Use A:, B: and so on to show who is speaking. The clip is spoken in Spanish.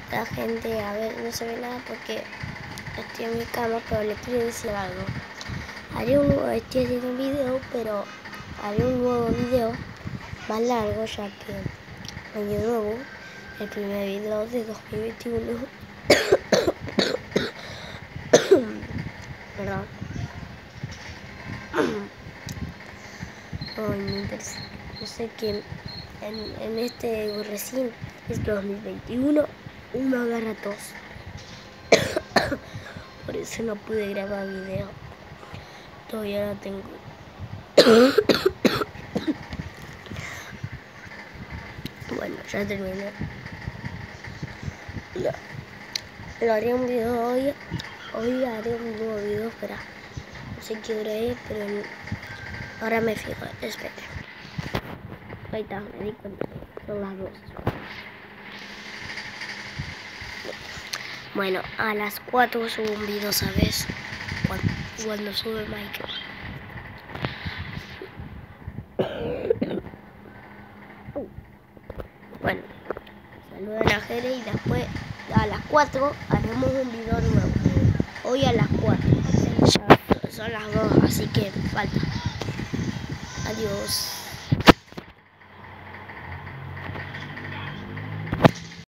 A: La gente, a ver, no se ve nada porque estoy en mi cama, pero les quiero decir algo. Estoy haciendo un video, pero haré un nuevo video más largo, ya que año nuevo, el primer video de 2021. Perdón. Ay, me interesa. No sé qué. En este recién es 2021, uno agarra tos. Por eso no pude grabar video. Todavía no tengo. Bueno, ya terminé. Lo haré un video hoy. Hoy haré un nuevo video. Espera. No sé qué hora es, pero ahora me fijo. Espera. Ahí está, me di cuenta. Son las 2. Bueno, a las 4 subo un video, ¿sabes? Cuando sube Minecraft. Bueno, saludan a Jere y después a las 4 haremos un video nuevo. Hoy a las 4. Ya son las 2, así que falta. Adiós.